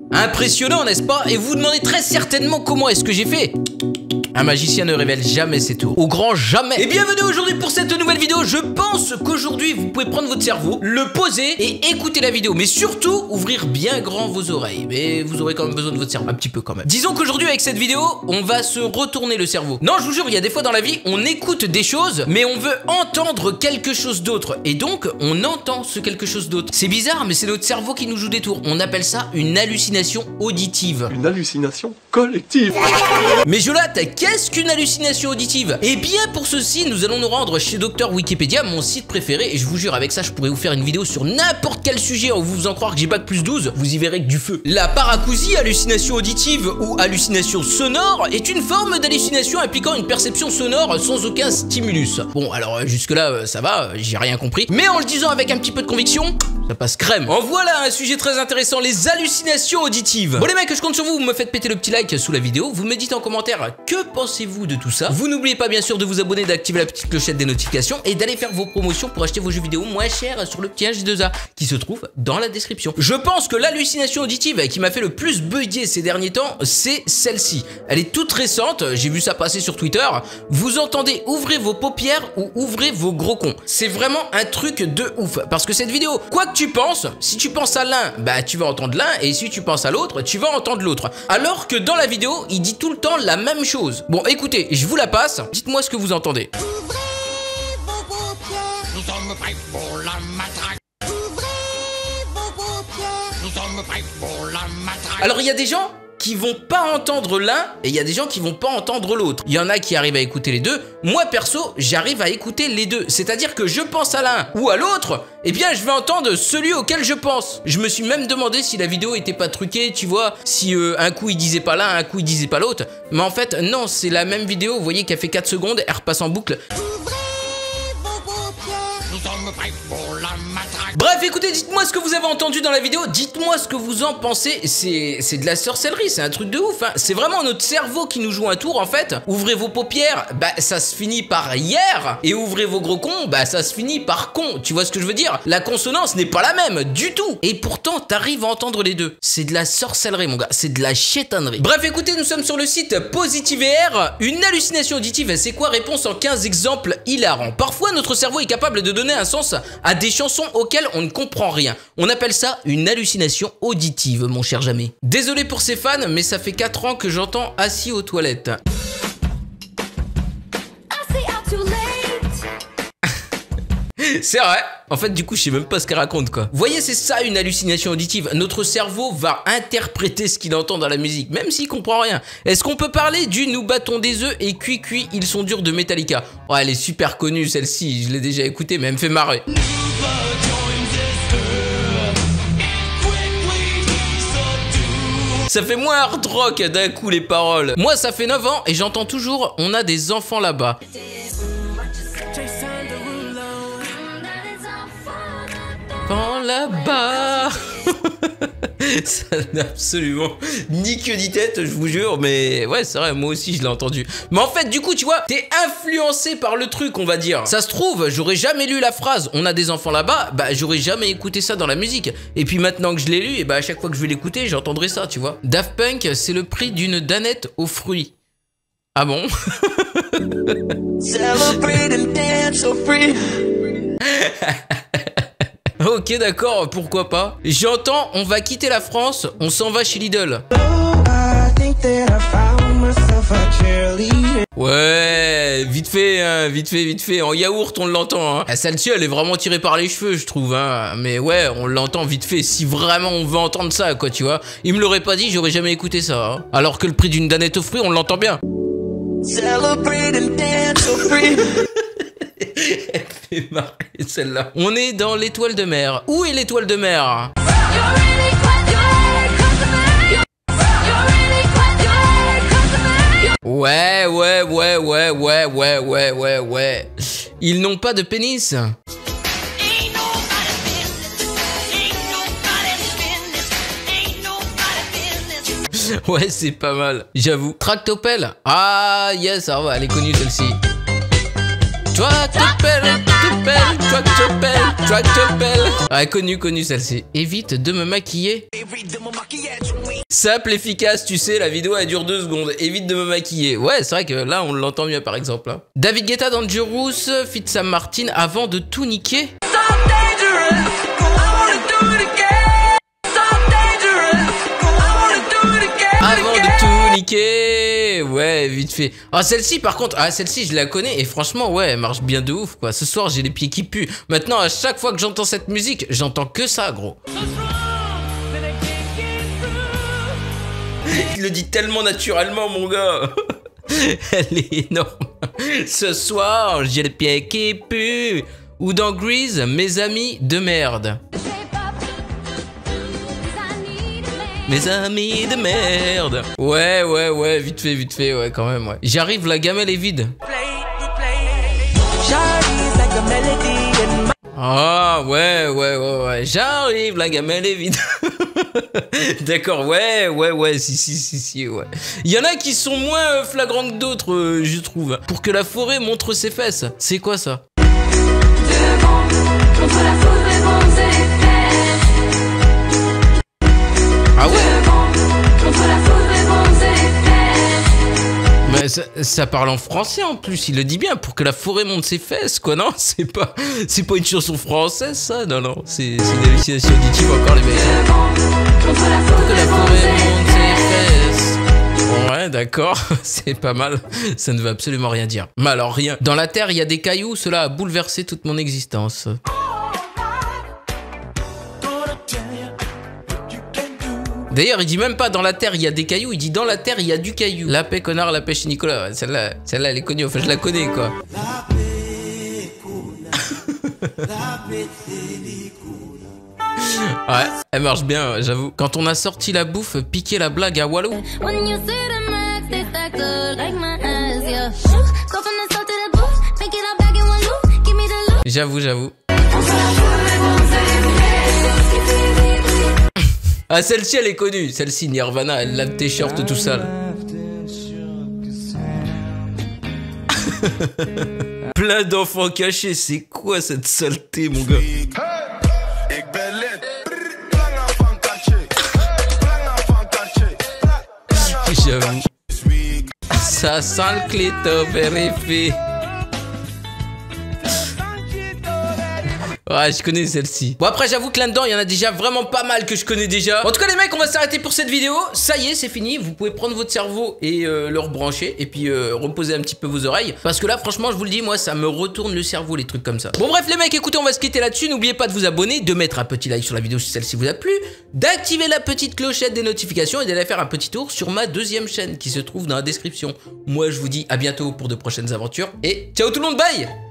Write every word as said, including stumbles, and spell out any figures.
Impressionnant, n'est-ce pas? Et vous vous demandez très certainement comment est-ce que j'ai fait. Un magicien ne révèle jamais ses tours. Au grand jamais. Et bienvenue aujourd'hui pour cette nouvelle vidéo. Je pense qu'aujourd'hui, vous pouvez prendre votre cerveau, le poser et écouter la vidéo. Mais surtout, ouvrir bien grand vos oreilles. Mais vous aurez quand même besoin de votre cerveau. Un petit peu quand même. Disons qu'aujourd'hui, avec cette vidéo, on va se retourner le cerveau. Non, je vous jure, il y a des fois dans la vie, on écoute des choses, mais on veut entendre quelque chose d'autre. Et donc, on entend ce quelque chose d'autre. C'est bizarre, mais c'est notre cerveau qui nous joue des tours. On appelle ça une hallucination auditive. Une hallucination collective. Mais Jolat, qu'est-ce qu'une hallucination auditive? Eh bien pour ceci, nous allons nous rendre chez Docteur Wikipédia, mon site préféré, et je vous jure, avec ça, je pourrais vous faire une vidéo sur n'importe quel sujet en vous faisant croire que j'ai bac plus douze, vous y verrez que du feu. La paracousie, hallucination auditive ou hallucination sonore, est une forme d'hallucination impliquant une perception sonore sans aucun stimulus. Bon, alors jusque là, ça va, j'ai rien compris, mais en le disant avec un petit peu de conviction, ça passe crème. En voilà un sujet très intéressant, les hallucinations auditives. Bon les mecs, je compte sur vous, vous me faites péter le petit like sous la vidéo, vous me dites en commentaire que pensez-vous de tout ça. Vous n'oubliez pas bien sûr de vous abonner, d'activer la petite clochette des notifications et d'aller faire vos promotions pour acheter vos jeux vidéo moins chers sur le petit H deux A qui se trouve dans la description. Je pense que l'hallucination auditive qui m'a fait le plus bugger ces derniers temps, c'est celle-ci. Elle est toute récente, j'ai vu ça passer sur Twitter. Vous entendez ouvrez vos paupières ou ouvrez vos gros cons. C'est vraiment un truc de ouf parce que cette vidéo, quoi que tu penses, si tu penses à l'un, bah tu vas entendre l'un, et si tu penses à l'autre, tu vas entendre l'autre. Alors que dans la vidéo, il dit tout le temps la même chose. Bon, écoutez, je vous la passe. Dites-moi ce que vous entendez. Ouvrez vos paupières. Nous sommes prêts pour la matraque. Ouvrez vos paupières. Nous sommes prêts pour la matraque. Alors, il y a des gens qui vont pas entendre l'un et il y a des gens qui vont pas entendre l'autre. Il y en a qui arrivent à écouter les deux. Moi perso, j'arrive à écouter les deux. C'est-à-dire que je pense à l'un ou à l'autre, eh bien je vais entendre celui auquel je pense. Je me suis même demandé si la vidéo était pas truquée, tu vois, si euh, un coup il disait pas l'un, un coup il disait pas l'autre. Mais en fait, non, c'est la même vidéo. Vous voyez qu'elle fait quatre secondes, elle repasse en boucle. Ouvrez vos paupières. Nous sommes prêts pour la matraque. Bref, écoutez, dites-moi ce que vous avez entendu dans la vidéo, dites-moi ce que vous en pensez, c'est de la sorcellerie, c'est un truc de ouf, hein. C'est vraiment notre cerveau qui nous joue un tour en fait. Ouvrez vos paupières, bah ça se finit par hier, et ouvrez vos gros cons, bah ça se finit par con, tu vois ce que je veux dire? La consonance n'est pas la même, du tout, et pourtant t'arrives à entendre les deux. C'est de la sorcellerie mon gars, c'est de la chétannerie. Bref, écoutez, nous sommes sur le site Positivr, une hallucination auditive, c'est quoi? Réponse en quinze exemples hilarants. Parfois notre cerveau est capable de donner un sens à des chansons auxquelles on ne comprend rien. On appelle ça une hallucination auditive, mon cher Jamé. Désolé pour ces fans, mais ça fait quatre ans que j'entends assis aux toilettes. C'est vrai. En fait, du coup, je sais même pas ce qu'elle raconte, quoi. Vous voyez, c'est ça une hallucination auditive. Notre cerveau va interpréter ce qu'il entend dans la musique, même s'il comprend rien. Est-ce qu'on peut parler du Nous battons des œufs et cuit cuit, ils sont durs de Metallica? Oh, elle est super connue, celle-ci. Je l'ai déjà écoutée, mais elle me fait marrer. Ça fait moins hard rock d'un coup les paroles. Moi ça fait neuf ans et j'entends toujours on a des enfants là-bas. Enfants là-bas. Ça n'a absolument ni queue ni tête, je vous jure, mais ouais, c'est vrai, moi aussi je l'ai entendu. Mais en fait, du coup, tu vois, t'es influencé par le truc, on va dire. Ça se trouve, j'aurais jamais lu la phrase on a des enfants là-bas, bah j'aurais jamais écouté ça dans la musique. Et puis maintenant que je l'ai lu, et bah à chaque fois que je vais l'écouter, j'entendrai ça, tu vois. Daft Punk, c'est le prix d'une danette aux fruits. Ah bon? Celebrate and dance so free. Ok, d'accord, pourquoi pas. J'entends, on va quitter la France, on s'en va chez Lidl. Ouais, vite fait, hein, vite fait, vite fait. En yaourt, on l'entend. Hein. Ah, celle-ci, elle est vraiment tirée par les cheveux, je trouve. Hein. Mais ouais, on l'entend vite fait. Si vraiment on veut entendre ça, quoi, tu vois. Il me l'aurait pas dit, j'aurais jamais écouté ça. Hein. Alors que le prix d'une danette aux fruits, on l'entend bien. Celebrate and dance so free. Elle fait marrer celle-là. On est dans l'étoile de mer. Où est l'étoile de mer? Ouais, ouais, ouais, ouais, ouais, ouais, ouais, ouais, ouais. Ils n'ont pas de pénis. Ouais, c'est pas mal, j'avoue. Tractopelle. Ah, yes, ça va, elle est connue celle-ci. Tractopelle. te pelle, toi que te pelle, toi que te pelle. Ah, connu, connu celle-ci. Évite de me maquiller. Simple, efficace, tu sais, la vidéo elle dure deux secondes. Évite de me maquiller. Ouais, c'est vrai que là on l'entend mieux par exemple. Hein. David Guetta, Dangerous, fit Sam Martin avant de tout niquer. Avant de tout niquer. Ouais, vite fait. Ah, celle-ci par contre, ah celle-ci je la connais et franchement ouais, elle marche bien de ouf quoi. Ce soir j'ai les pieds qui puent. Maintenant à chaque fois que j'entends cette musique, j'entends que ça gros. Il le dit tellement naturellement mon gars. Elle est énorme. Ce soir j'ai les pieds qui puent. Ou dans Grease, mes amis de merde. Mes amis de merde. Ouais, ouais, ouais, vite fait, vite fait, ouais, quand même, ouais. J'arrive, la gamelle est vide. Ah, ouais, ouais, ouais, ouais. J'arrive, la gamelle est vide. D'accord, ouais, ouais, ouais, si, si, si, si, ouais. Il y en a qui sont moins euh, flagrants que d'autres, euh, je trouve. Pour que la forêt montre ses fesses. C'est quoi ça? Devant, contre la forêt, monte les fesses. Ah ouais? Devant, contre la forêt, monte les fesses. Mais ça, ça parle en français en plus, il le dit bien, pour que la forêt monte ses fesses, quoi, non? C'est pas, c'est pas une chanson française, ça? Non, non, c'est une hallucination auditive encore, les mecs. Devant, contre la Pour que la forêt, forêt monte monte les ses fesses. fesses. Ouais, d'accord, c'est pas mal, ça ne veut absolument rien dire. Mais alors rien. Dans la terre, il y a des cailloux, cela a bouleversé toute mon existence. D'ailleurs, il dit même pas dans la terre il y a des cailloux, il dit dans la terre il y a du caillou. La paix connard, la paix chez Nicolas. Celle-là, celle-là elle est connue, enfin je la connais quoi. Ouais, elle marche bien, j'avoue. Quand on a sorti la bouffe, piquer la blague à Walou. J'avoue, j'avoue. Ah, celle-ci, elle est connue. Celle-ci, Nirvana, elle lave tes shorts tout sale. Plein d'enfants cachés. C'est quoi cette saleté, mon gars? J'avoue. Ça sent le cléto, vérifié. Ouais, je connais celle-ci. Bon, après, j'avoue que là-dedans, il y en a déjà vraiment pas mal que je connais déjà. En tout cas, les mecs, on va s'arrêter pour cette vidéo. Ça y est, c'est fini. Vous pouvez prendre votre cerveau et euh, le rebrancher. Et puis, euh, reposer un petit peu vos oreilles. Parce que là, franchement, je vous le dis, moi, ça me retourne le cerveau, les trucs comme ça. Bon, bref, les mecs, écoutez, on va se quitter là-dessus. N'oubliez pas de vous abonner, de mettre un petit like sur la vidéo si celle-ci vous a plu, d'activer la petite clochette des notifications et d'aller faire un petit tour sur ma deuxième chaîne qui se trouve dans la description. Moi, je vous dis à bientôt pour de prochaines aventures. Et ciao tout le monde, bye!